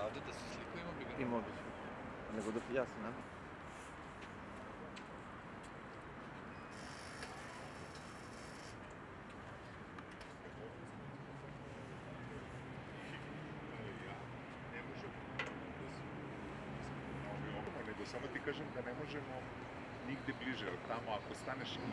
Ajde da se slikujemo, bi ga Imao bi se. Nego da ja se nadam. Nego samo ti kažem da ne možemo nigde bliže, jer tamo ako staneš